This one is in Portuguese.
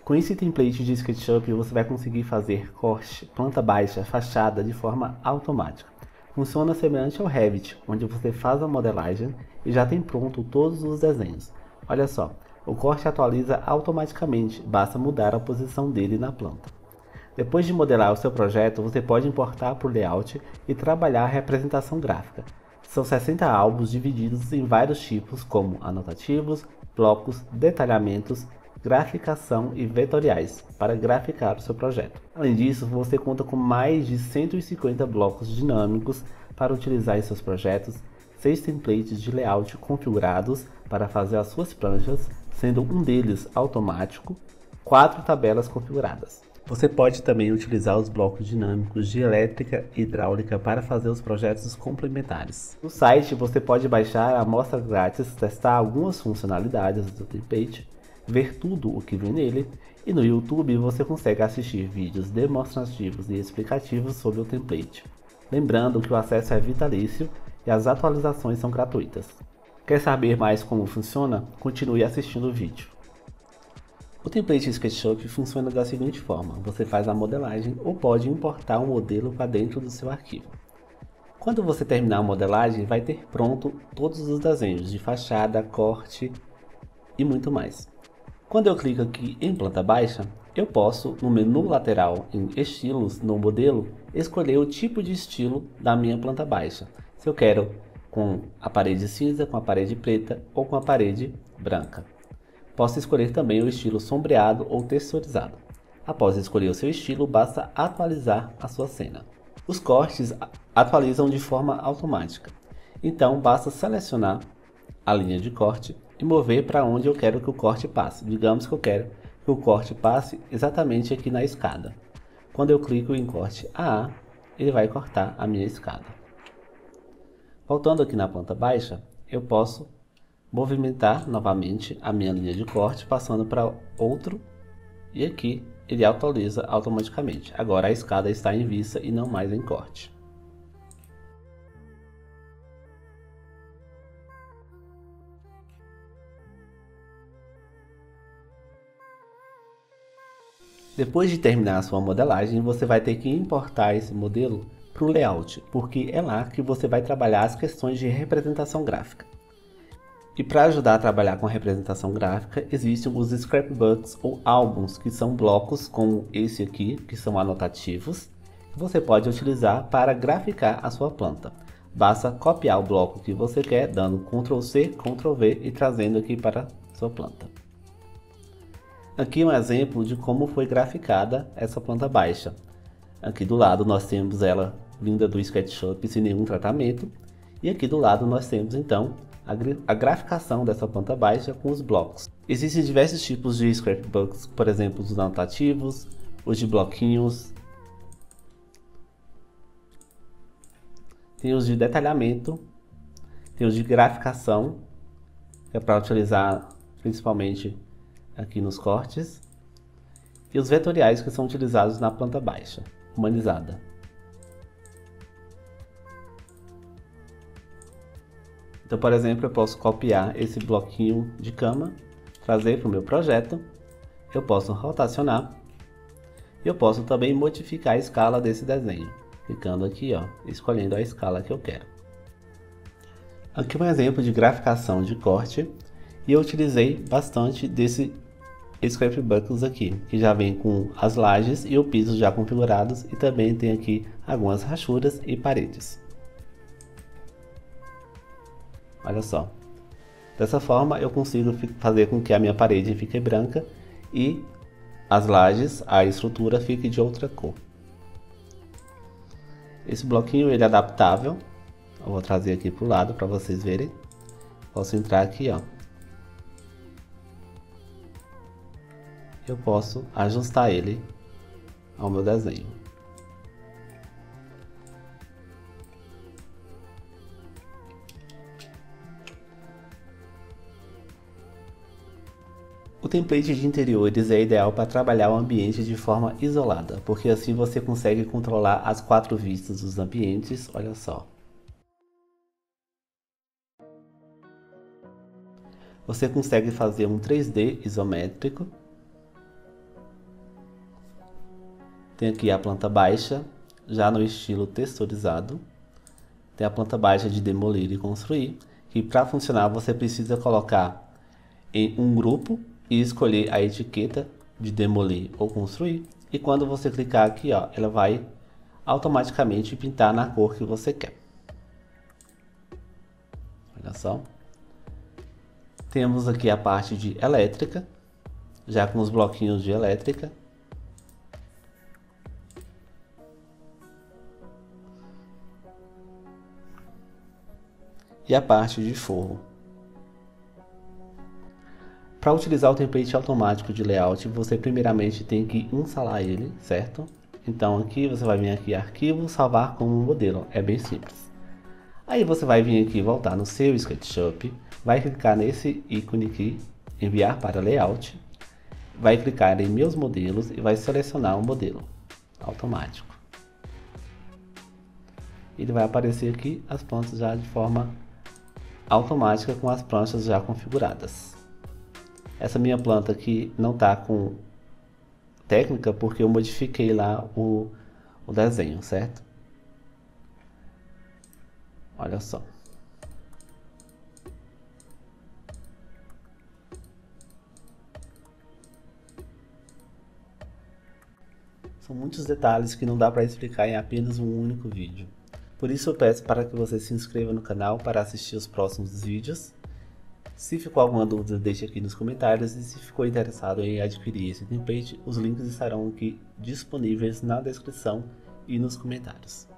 Com esse template de SketchUp, você vai conseguir fazer corte, planta baixa, fachada de forma automática. Funciona semelhante ao Revit, onde você faz a modelagem e já tem pronto todos os desenhos. Olha só, o corte atualiza automaticamente, basta mudar a posição dele na planta. Depois de modelar o seu projeto, você pode importar para o layout e trabalhar a representação gráfica. São 60 álbuns divididos em vários tipos, como anotativos, blocos, detalhamentos, graficação e vetoriais, para graficar o seu projeto. Além disso, você conta com mais de 150 blocos dinâmicos para utilizar em seus projetos, 6 templates de layout configurados para fazer as suas pranchas, sendo um deles automático, 4 tabelas configuradas. Você pode também utilizar os blocos dinâmicos de elétrica e hidráulica para fazer os projetos complementares. No site você pode baixar a amostra grátis, testar algumas funcionalidades do template, ver tudo o que vem nele, e no YouTube você consegue assistir vídeos demonstrativos e explicativos sobre o template. Lembrando que o acesso é vitalício e as atualizações são gratuitas. Quer saber mais como funciona? Continue assistindo o vídeo. O template SketchUp funciona da seguinte forma: você faz a modelagem ou pode importar um modelo para dentro do seu arquivo. Quando você terminar a modelagem, vai ter pronto todos os desenhos de fachada, corte e muito mais. Quando eu clico aqui em planta baixa, eu posso, no menu lateral em estilos no modelo, escolher o tipo de estilo da minha planta baixa. Se eu quero com a parede cinza, com a parede preta ou com a parede branca. Posso escolher também o estilo sombreado ou texturizado. Após escolher o seu estilo, basta atualizar a sua cena. Os cortes atualizam de forma automática. Então basta selecionar a linha de corte e mover para onde eu quero que o corte passe. Digamos que eu quero que o corte passe exatamente aqui na escada. Quando eu clico em corte AA, ele vai cortar a minha escada. Voltando aqui na planta baixa, eu posso movimentar novamente a minha linha de corte, passando para outro, e aqui ele atualiza automaticamente. Agora a escada está em vista e não mais em corte. Depois de terminar a sua modelagem, você vai ter que importar esse modelo para o layout, porque é lá que você vai trabalhar as questões de representação gráfica. E para ajudar a trabalhar com a representação gráfica, existem os scrapbooks ou álbuns, que são blocos como esse aqui, que são anotativos, que você pode utilizar para graficar a sua planta. Basta copiar o bloco que você quer, dando Ctrl C, Ctrl V e trazendo aqui para a sua planta. Aqui um exemplo de como foi graficada essa planta baixa. Aqui do lado nós temos ela vinda do SketchUp sem nenhum tratamento. E aqui do lado nós temos então a graficação dessa planta baixa com os blocos. Existem diversos tipos de scrapbooks, por exemplo, os anotativos, os de bloquinhos. Tem os de detalhamento, tem os de graficação, que é para utilizar principalmente aqui nos cortes, e os vetoriais, que são utilizados na planta baixa, humanizada. Então, por exemplo, eu posso copiar esse bloquinho de cama, trazer para o meu projeto, eu posso rotacionar, e eu posso também modificar a escala desse desenho, clicando aqui, ó, escolhendo a escala que eu quero. Aqui um exemplo de graficação de corte, e eu utilizei bastante desse scrapbooks aqui, que já vem com as lajes e o piso já configurados, e também tem aqui algumas rachuras e paredes. Olha só, dessa forma eu consigo fazer com que a minha parede fique branca e as lajes, a estrutura fique de outra cor. Esse bloquinho ele é adaptável, eu vou trazer aqui para o lado para vocês verem. Posso entrar aqui, ó. Eu posso ajustar ele ao meu desenho. O template de interiores é ideal para trabalhar o ambiente de forma isolada, porque assim você consegue controlar as 4 vistas dos ambientes, olha só. Você consegue fazer um 3D isométrico. Tem aqui a planta baixa, já no estilo texturizado. Tem a planta baixa de demolir e construir, que para funcionar você precisa colocar em um grupo e escolher a etiqueta de demolir ou construir. E quando você clicar aqui, ó, ela vai automaticamente pintar na cor que você quer. Olha só. Temos aqui a parte de elétrica, já com os bloquinhos de elétrica. E a parte de forro. Para utilizar o template automático de layout, você primeiramente tem que instalar ele, certo? Então aqui você vai vir aqui em arquivo, salvar como modelo, é bem simples. Aí você vai vir aqui, voltar no seu SketchUp, vai clicar nesse ícone aqui, enviar para layout, vai clicar em meus modelos e vai selecionar o modelo automático. Ele vai aparecer aqui as plantas já de forma automática com as pranchas já configuradas. Essa minha planta aqui não está com técnica porque eu modifiquei lá o desenho, certo? Olha só. São muitos detalhes que não dá para explicar em apenas um único vídeo. Por isso eu peço para que você se inscreva no canal para assistir os próximos vídeos. Se ficou alguma dúvida, deixe aqui nos comentários, e se ficou interessado em adquirir esse template, os links estarão aqui disponíveis na descrição e nos comentários.